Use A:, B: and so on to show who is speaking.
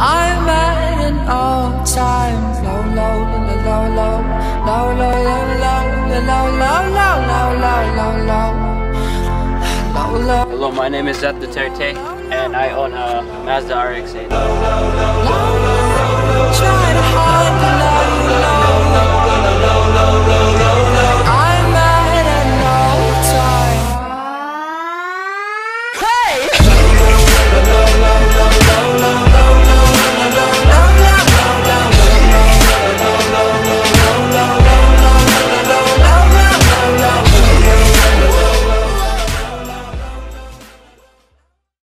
A: I'm at an all-time low, low, low, low, low, low, low, low, low, low, low, low, low.
B: Hello, my name is Zeth Duterte, and I own a Mazda RX-8.
A: Try to hide the love.